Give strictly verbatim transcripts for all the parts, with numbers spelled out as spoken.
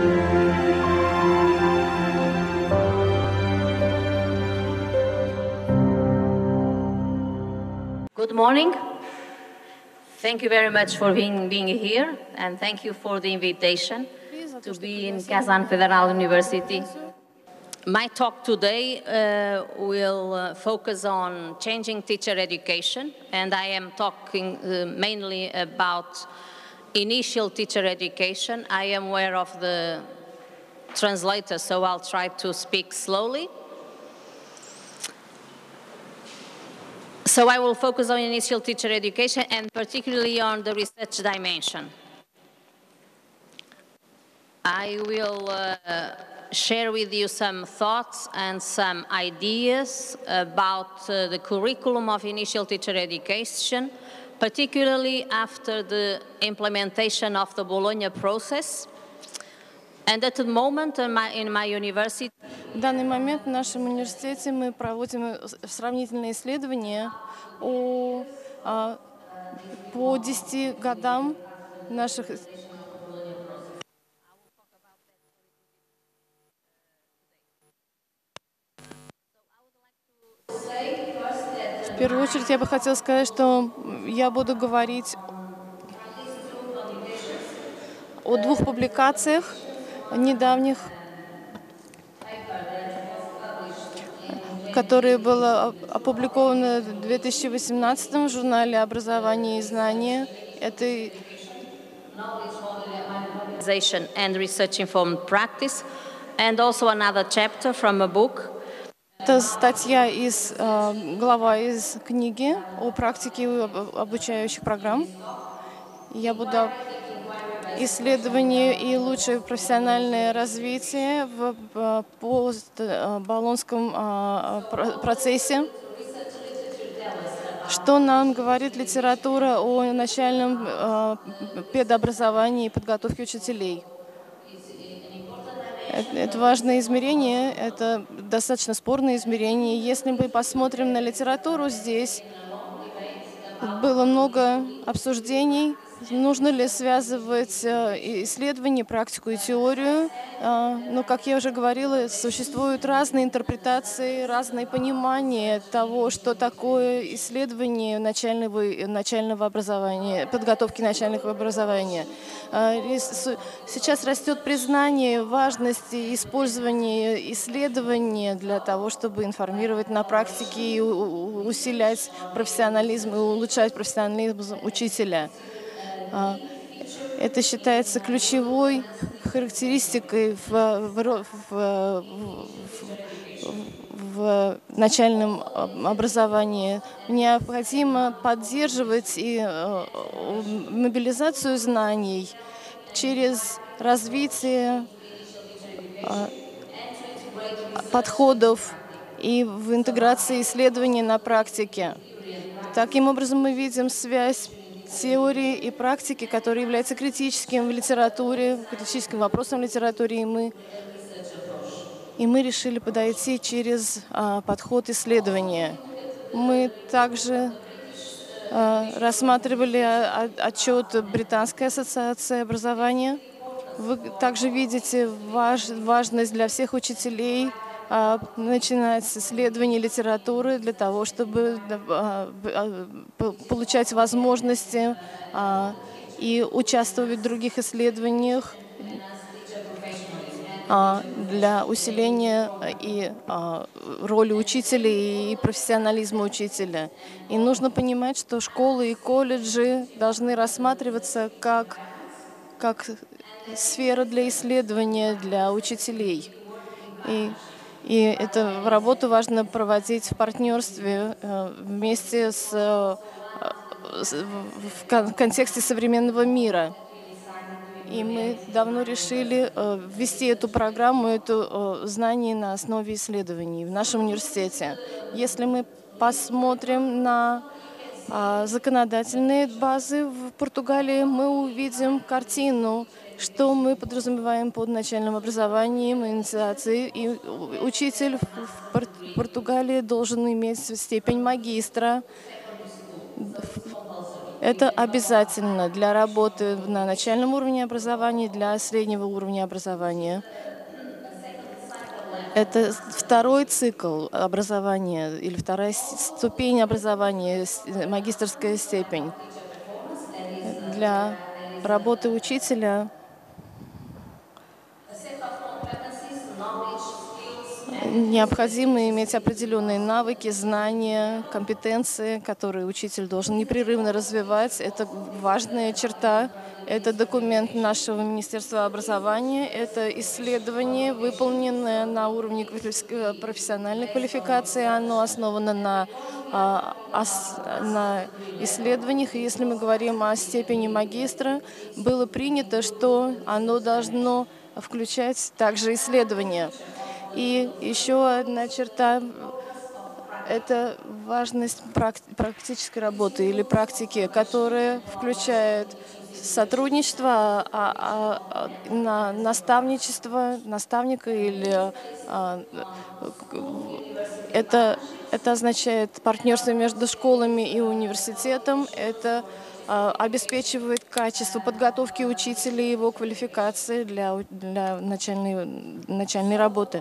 Good morning. Thank you very much for being, being here, and thank you for the invitation to be in Kazan Federal University. My talk today uh, will uh, focus on changing teacher education, and I am talking uh, mainly about initial teacher education. I am aware of the translator, so I'll try to speak slowly. So I will focus on initial teacher education and particularly on the research dimension. I will uh, share with you some thoughts and some ideas about uh, the curriculum of initial teacher education, particularly after the implementation of the Bologna process. And at the moment in my, in my university, В данный момент в нашем университете мы проводим сравнительные исследования о, о, по десяти годам наших. В первую очередь я бы хотела сказать, что я буду говорить о двух публикациях недавних, которые были опубликованы в две тысячи восемнадцатом в журнале «Образование и знания». Это and research informed practice, and also another chapter from a book. Это статья из глава из книги о практике обучающих программ. Я буду исследование и лучшее профессиональное развитие в постболонском процессе. Что нам говорит литература о начальном педобразовании и подготовке учителей? Это важное измерение, это достаточно спорное измерение. Если мы посмотрим на литературу, здесь было много обсуждений. Нужно ли связывать исследования, практику и теорию? Но, как я уже говорила, существуют разные интерпретации, разные понимания того, что такое исследование начального, начального образования, подготовки начального образования. Сейчас растет признание важности использования исследования для того, чтобы информировать на практике и усилять профессионализм и улучшать профессионализм учителя. Это считается ключевой характеристикой в, в, в, в, в начальном образовании. Необходимо поддерживать и мобилизацию знаний через развитие подходов и в интеграции исследований на практике. Таким образом, мы видим связь теории и практики, которые являются критическим в литературе, критическим вопросом в литературе, и мы, и мы решили подойти через а, подход исследования. Мы также а, рассматривали а, отчет Британской ассоциации образования. Вы также видите важ, важность для всех учителей а, начинать с исследований литературы для того, чтобы а, а, получать возможности а, и участвовать в других исследованиях а, для усиления и а, роли учителя и профессионализма учителя. И нужно понимать, что школы и колледжи должны рассматриваться как, как сфера для исследования для учителей. И И эту работу важно проводить в партнерстве вместе с, в контексте современного мира. И мы давно решили ввести эту программу, это знание на основе исследований в нашем университете. Если мы посмотрим на законодательные базы в Португалии, мы увидим картину, что мы подразумеваем под начальным образованием, инициацией. И учитель в Португалии должен иметь степень магистра. Это обязательно для работы на начальном уровне образования, для среднего уровня образования. Это второй цикл образования или вторая ступень образования, магистерская степень. Для работы учителя необходимо иметь определенные навыки, знания, компетенции, которые учитель должен непрерывно развивать. Это важная черта. Это документ нашего Министерства образования. Это исследование, выполненное на уровне профессиональной квалификации. Оно основано на, на исследованиях. И если мы говорим о степени магистра, было принято, что оно должно включать также исследования. И еще одна черта – это важность практической работы или практики, которая включает сотрудничество, а, а, а, на наставничество, наставника или а, это, это означает партнерство между школами и университетом. Это а, обеспечивает качество подготовки учителя и его квалификации для, для начальной, начальной работы.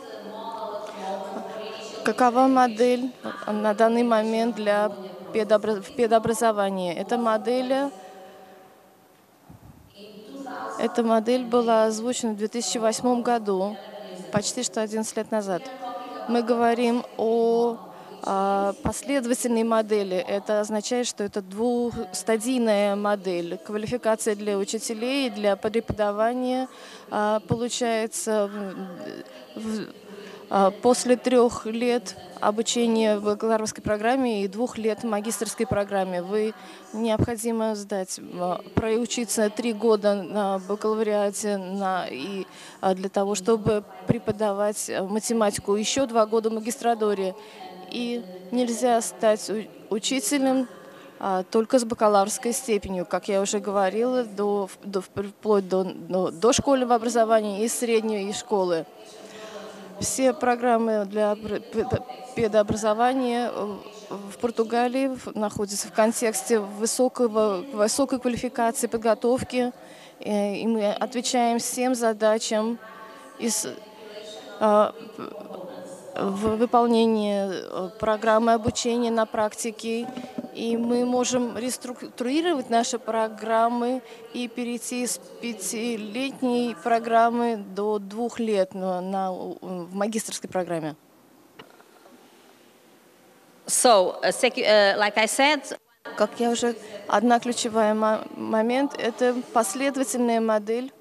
Какова модель на данный момент для педобразования? Эта модель, эта модель была озвучена в две тысячи восьмом году, почти что одиннадцать лет назад. Мы говорим о, о последовательной модели. Это означает, что это двухстадийная модель. Квалификация для учителей и для преподавания а, получается в, в, после трех лет обучения в бакалаврской программе и двух лет в магистерской программе. Вы необходимо сдать, проучиться три года на бакалавриате на, и, для того, чтобы преподавать математику, еще два года в магистратуре. И нельзя стать учителем а, только с бакалаврской степенью, как я уже говорила, до, до, вплоть до, до дошкольного образования и средней и школы. Все программы для педобразования в Португалии находятся в контексте высокого, высокой квалификации, подготовки, и мы отвечаем всем задачам из, в выполнении программы обучения на практике. И мы можем реструктурировать наши программы и перейти с пятилетней программы до двух лет на, на, в магистерской программе. So, uh, uh, like I said, как я уже, одна ключевая момент – это последовательная модель.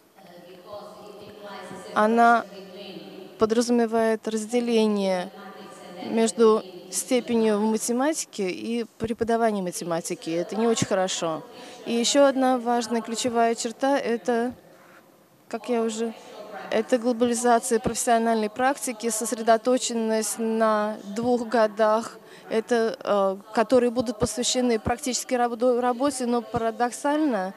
Она подразумевает разделение между степенью в математике и преподаванием математики. Это не очень хорошо. И еще одна важная ключевая черта – это, как я уже, это глобализация профессиональной практики, сосредоточенность на двух годах, это, которые будут посвящены практической работе, но парадоксально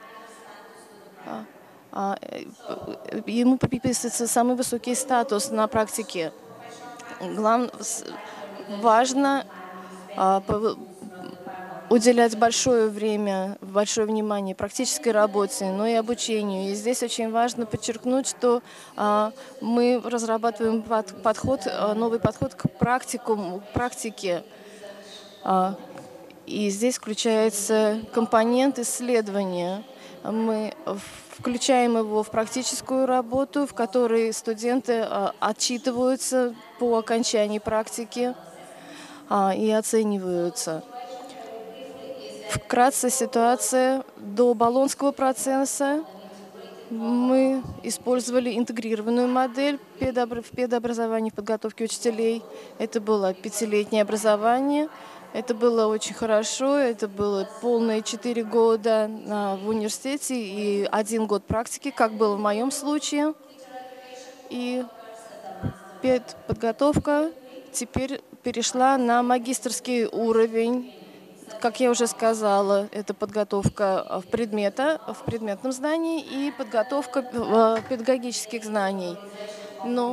ему приписывается самый высокий статус на практике. Главное, важно а, уделять большое время, большое внимание практической работе, но и обучению. И здесь очень важно подчеркнуть, что а, мы разрабатываем под, подход, а, новый подход к практикуму, к практике. А, и здесь включается компонент исследования. Мы включаем его в практическую работу, в которой студенты а, отчитываются по окончании практики а, и оцениваются. Вкратце ситуация до Болонского процесса. Мы использовали интегрированную модель в педобразовании, в подготовке учителей. Это было пятилетнее образование. Это было очень хорошо. Это было полные четыре года в университете и один год практики, как было в моем случае. И педподготовка теперь перешла на магистерский уровень. Как я уже сказала, это подготовка в, предмета, в предметном знании и подготовка педагогических знаний. Но,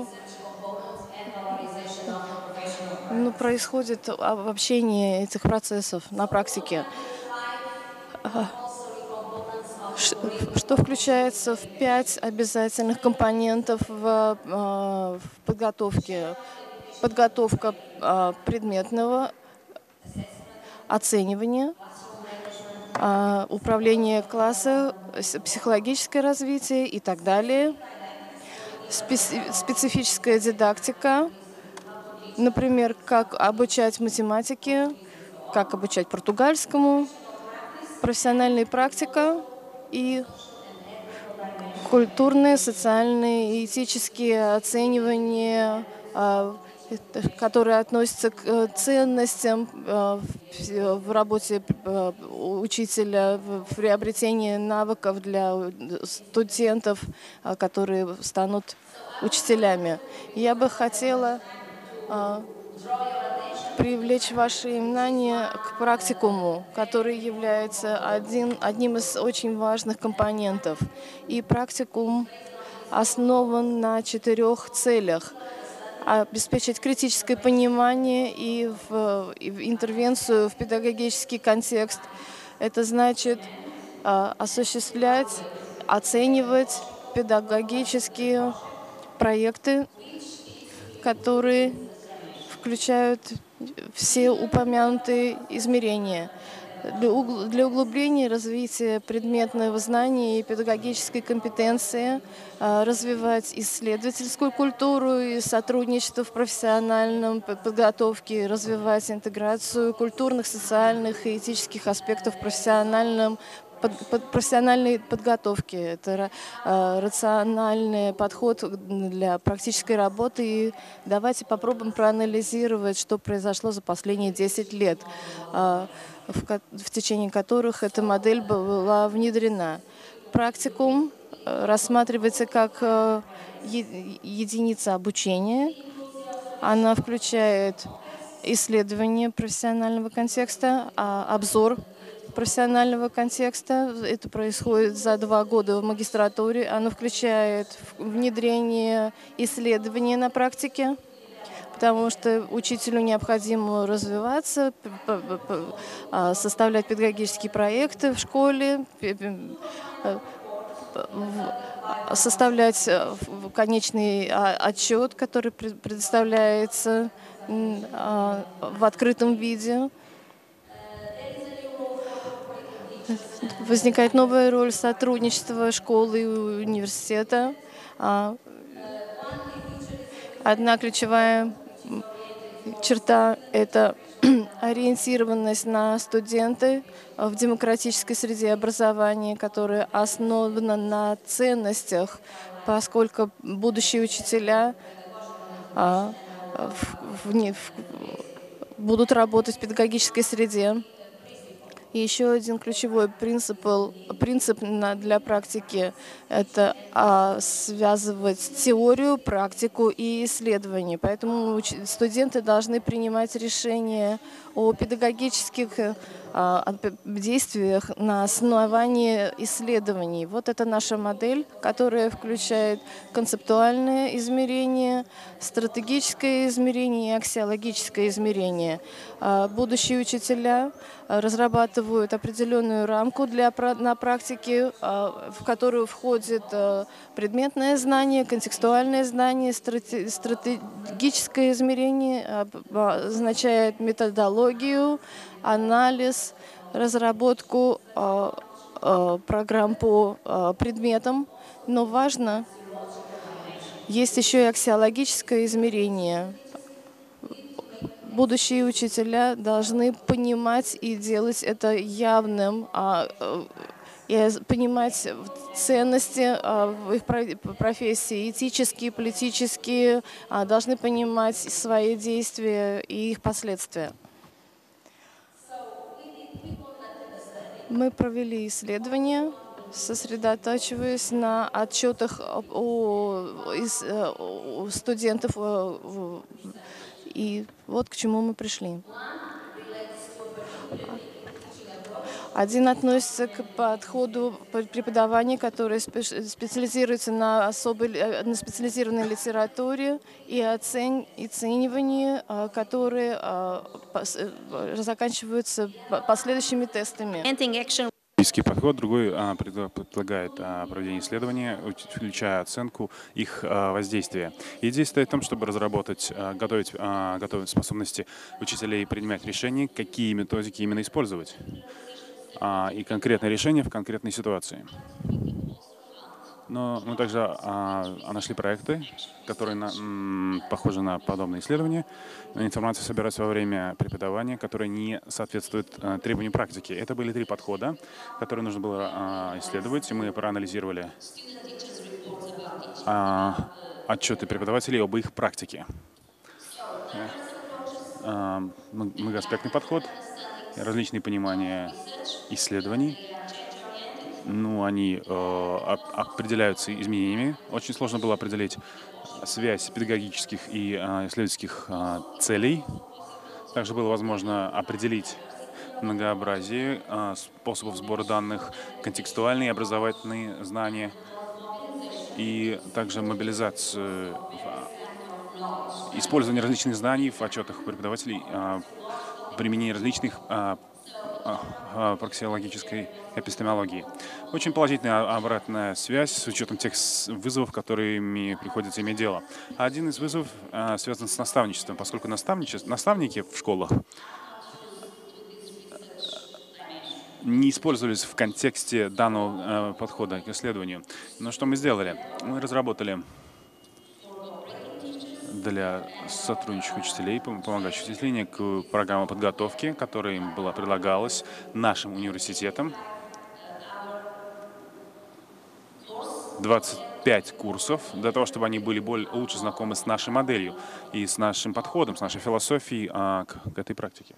но происходит обобщение этих процессов на практике. что включается в пять обязательных компонентов в, в подготовке. Подготовка предметного оценивания, управление класса, психологическое развитие и так далее. Специфическая дидактика, например, как обучать математике, как обучать португальскому, профессиональная практика и культурные, социальные и этические оценивания, которые относятся к ценностям в работе учителя, в приобретении навыков для студентов, которые станут учителями. Я бы хотела привлечь ваше внимание к практикуму, который является один, одним из очень важных компонентов. И практикум основан на четырех целях: обеспечить критическое понимание и в, и в интервенцию в педагогический контекст. Это значит а, осуществлять, оценивать педагогические проекты, которые включают все упомянутые измерения. Для углубления развития предметного знания и педагогической компетенции развивать исследовательскую культуру и сотрудничество в профессиональном подготовке, развивать интеграцию культурных, социальных и этических аспектов в профессиональном Под, под, профессиональной подготовки. Это э, рациональный подход для практической работы. И давайте попробуем проанализировать, что произошло за последние десять лет, э, в, в течение которых эта модель была внедрена. Практикум э, рассматривается как э, е, единица обучения. Она включает исследование профессионального контекста, а, обзор профессионального контекста. Это происходит за два года в магистратуре. Оно включает внедрение исследований на практике, потому что учителю необходимо развиваться, составлять педагогические проекты в школе, составлять конечный отчет, который предоставляется в открытом виде. Возникает новая роль сотрудничества школы и университета. Одна ключевая черта – это ориентированность на студенты в демократической среде образования, которая основана на ценностях, поскольку будущие учителя будут работать в педагогической среде. И еще один ключевой принцип, принцип для практики – это а, связывать теорию, практику и исследования. Поэтому студенты должны принимать решения о педагогических а, действиях на основании исследований. Вот это наша модель, которая включает концептуальное измерение, стратегическое измерение и аксиологическое измерение. А, будущие учителя разрабатывают определенную рамку для, на практике, в которую входит предметное знание, контекстуальное знание, стратегическое измерение, означает методологию, анализ, разработку программ по предметам. Но важно, есть еще и аксиологическое измерение. Будущие учителя должны понимать и делать это явным, а, и понимать ценности а, в их профессии, этические, политические, а, должны понимать свои действия и их последствия. Мы провели исследование, сосредотачиваясь на отчетах о, из, о студентов. И вот к чему мы пришли. Один относится к подходу преподавания, который специализируется на особой, на специализированной литературе и оценивании, которые заканчиваются последующими тестами. Исторический подход, другой а, предлагает а, проведение исследования, включая оценку их а, воздействия. Идея стоит в том, чтобы разработать, а, готовить, а, готовить способности учителей принимать решения, какие методики именно использовать, а, и конкретное решение в конкретной ситуации. Но мы также а, нашли проекты, которые на, м, похожи на подобные исследования. Информация собирается во время преподавания, которая не соответствует а, требованиям практики. Это были три подхода, которые нужно было а, исследовать, и мы проанализировали а, отчеты преподавателей об их практике. А, многоаспектный подход, различные понимания исследований. Ну, они э, определяются изменениями. Очень сложно было определить связь педагогических и э, исследовательских э, целей. Также было возможно определить многообразие э, способов сбора данных, контекстуальные и образовательные знания, и также мобилизацию, использование различных знаний в отчетах преподавателей, э, применение различных э, проксиологической эпистемологии. Очень положительная обратная связь с учетом тех вызовов, которыми приходится иметь дело. Один из вызовов а, связан с наставничеством, поскольку наставники в школах не использовались в контексте данного а, подхода к исследованию. Но что мы сделали? Мы разработали для сотрудничающих учителей, помогающих учителей, к программе подготовки, которая им была предлагалась нашим университетом. двадцать пять курсов для того, чтобы они были более, лучше знакомы с нашей моделью и с нашим подходом, с нашей философией а, к, к этой практике.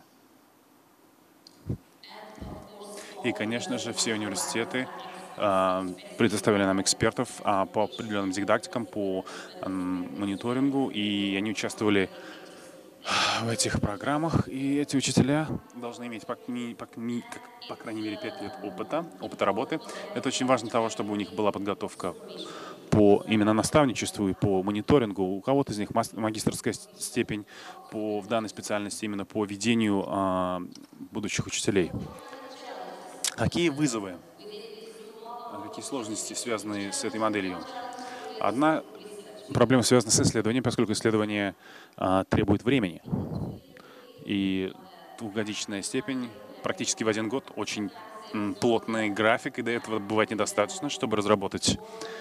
И, конечно же, все университеты а, предоставили нам экспертов а, по определенным дидактикам, по а, мониторингу, и они участвовали в этих программах. И эти учителя должны иметь, по, по, по крайней мере, пять лет опыта, опыта работы. Это очень важно для того, чтобы у них была подготовка по именно наставничеству и по мониторингу. У кого-то из них магистерская степень по, в данной специальности именно по ведению а, будущих учителей. Какие вызовы, какие сложности связаны с этой моделью? Одна проблема связана с исследованием, поскольку исследование а, требует времени. И двухгодичная степень практически в один год, очень м, плотный график, и до этого бывает недостаточно, чтобы разработать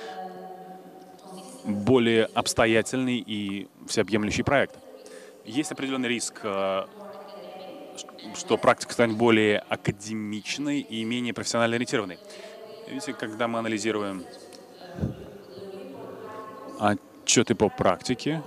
более обстоятельный и всеобъемлющий проект. Есть определенный риск, что практика станет более академичной и менее профессионально ориентированной. Видите, когда мы анализируем отчеты по практике,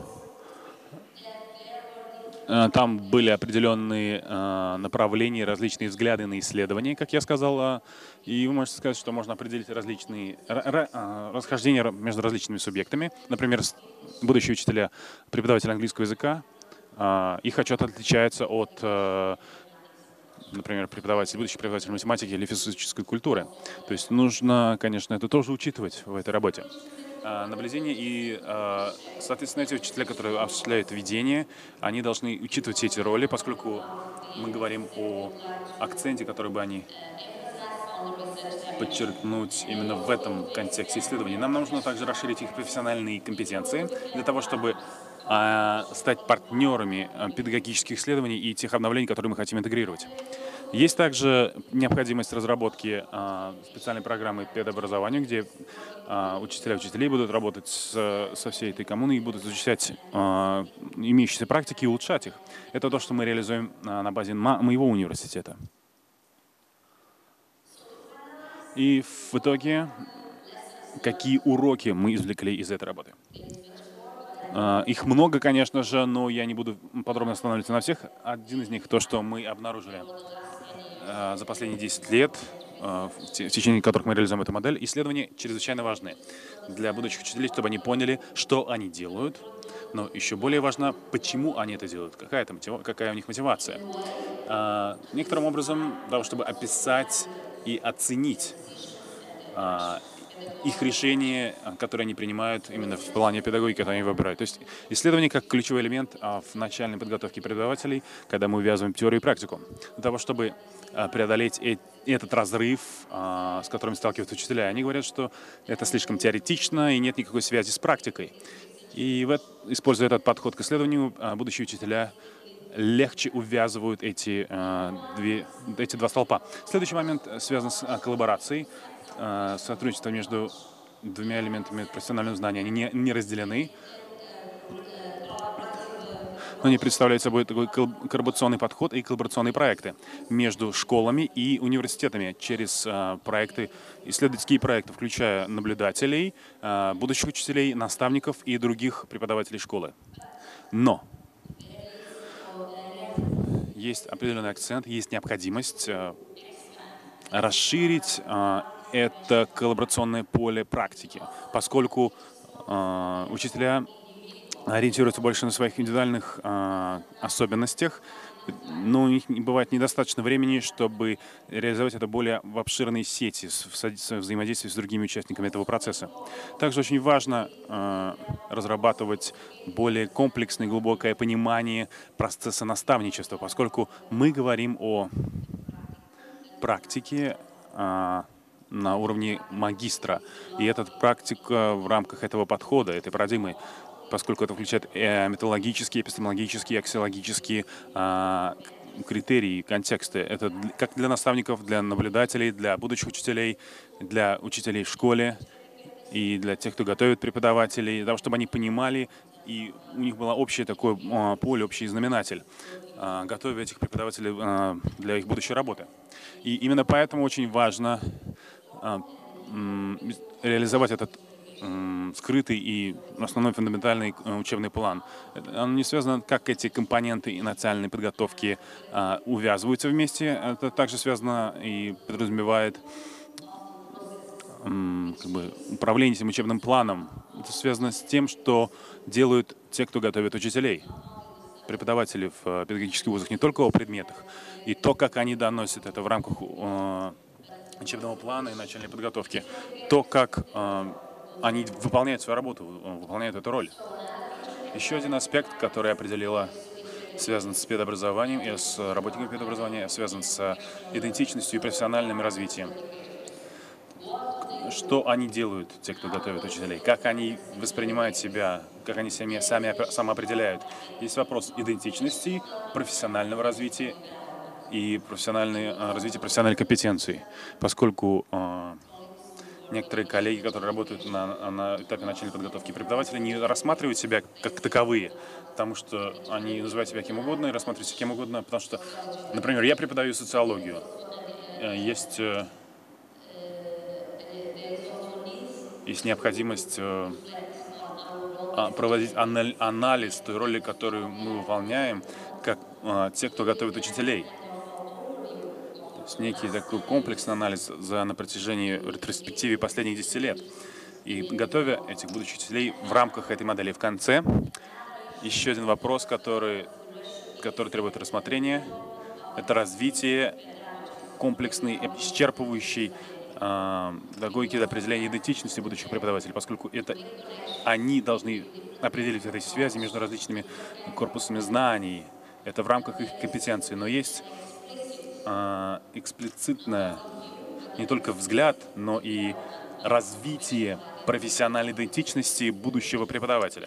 там были определенные направления, различные взгляды на исследования, как я сказал, и вы можете сказать, что можно определить различные расхождения между различными субъектами. Например, будущие учителя, преподаватели английского языка, их отчет отличается от, например, преподавателей, будущих преподавателей математики или физической культуры. То есть нужно, конечно, это тоже учитывать в этой работе. Наблюдение и, соответственно, эти учителя, которые осуществляют ведение, они должны учитывать все эти роли, поскольку мы говорим о акценте, который бы они подчеркнуть именно в этом контексте исследований. Нам нужно также расширить их профессиональные компетенции для того, чтобы стать партнерами педагогических исследований и тех обновлений, которые мы хотим интегрировать. Есть также необходимость разработки а, специальной программы педобразования, где а, учителя учителей будут работать с, со всей этой коммуной и будут изучать а, имеющиеся практики и улучшать их. Это то, что мы реализуем а, на базе мо моего университета. И в итоге, какие уроки мы извлекли из этой работы? А, их много, конечно же, но я не буду подробно останавливаться на всех. Один из них — то, что мы обнаружили за последние десять лет, в течение которых мы реализуем эту модель. Исследования чрезвычайно важны для будущих учителей, чтобы они поняли, что они делают, но еще более важно, почему они это делают, какая, это мотива... какая у них мотивация. А, некоторым образом, для того, чтобы описать и оценить а, их решения, которые они принимают именно в плане педагогики, которые они выбирают. То есть исследование как ключевой элемент в начальной подготовке преподавателей, когда мы увязываем теорию и практику. Для того, чтобы преодолеть этот разрыв, с которым сталкиваются учителя. Они говорят, что это слишком теоретично и нет никакой связи с практикой. И вот, используя этот подход к исследованию, будущие учителя легче увязывают эти, две, эти два столпа. Следующий момент связан с коллаборацией. Сотрудничество между двумя элементами профессионального знания. Они не, не разделены. Но они представляют собой такой коллаборационный подход и коллаборационные проекты между школами и университетами через а, проекты, исследовательские проекты, включая наблюдателей, а, будущих учителей, наставников и других преподавателей школы. Но есть определенный акцент, есть необходимость а, расширить а, это коллаборационное поле практики, поскольку а, учителя ориентируются больше на своих индивидуальных э, особенностях, но у них бывает недостаточно времени, чтобы реализовать это более в обширной сети, в, в взаимодействии с другими участниками этого процесса. Также очень важно э, разрабатывать более комплексное, глубокое понимание процесса наставничества, поскольку мы говорим о практике э, на уровне магистра, и эта практика в рамках этого подхода, этой парадигмы, поскольку это включает э, методологические, эпистемологические, аксиологические э, критерии, контексты. Это как для наставников, для наблюдателей, для будущих учителей, для учителей в школе и для тех, кто готовит преподавателей, для того, чтобы они понимали, и у них было общее такое э, поле, общий знаменатель, э, готовя этих преподавателей э, для их будущей работы. И именно поэтому очень важно э, э, реализовать этот скрытый и основной фундаментальный учебный план. Он не связан, как эти компоненты национальной подготовки а, увязываются вместе. Это также связано и подразумевает м, как бы, управление этим учебным планом. Это связано с тем, что делают те, кто готовит учителей, преподаватели в педагогических вузах, не только о предметах, и то, как они доносят это в рамках э, учебного плана и начальной подготовки, то, как э, они выполняют свою работу, выполняют эту роль. Еще один аспект, который определила, связан с педобразованием и с работниками педобразования, связан с идентичностью и профессиональным развитием. Что они делают, те, кто готовит учителей, как они воспринимают себя, как они сами, сами самоопределяют. Есть вопрос идентичности, профессионального развития и профессиональное, развития профессиональной компетенции, поскольку э, некоторые коллеги, которые работают на, на этапе начальной подготовки преподавателя, не рассматривают себя как таковые, потому что они называют себя кем угодно и рассматривают себя кем угодно, потому что, например, я преподаю социологию. Есть, есть необходимость проводить анализ той роли, которую мы выполняем, как те, кто готовит учителей. Некий такой комплексный анализ за, на протяжении ретроспективы последних десяти лет. И готовя этих будущих учителей в рамках этой модели в конце, еще один вопрос, который, который требует рассмотрения, это развитие комплексной, исчерпывающей э, педагогики для определения идентичности будущих преподавателей, поскольку это они должны определить этой связи между различными корпусами знаний. Это в рамках их компетенции, но есть эксплицитное не только взгляд, но и развитие профессиональной идентичности будущего преподавателя.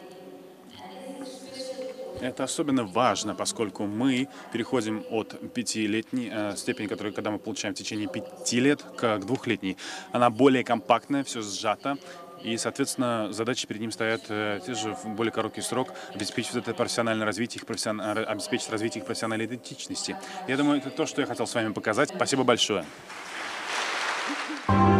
Это особенно важно, поскольку мы переходим от пятилетней э, степени, которую, когда мы получаем в течение пяти лет, к двухлетней. Она более компактная, все сжато. И, соответственно, задачи перед ним стоят э, те же в более короткий срок, обеспечить это профессиональное развитие, их профессион... обеспечить развитие их профессиональной идентичности. Я думаю, это то, что я хотел с вами показать. Спасибо большое.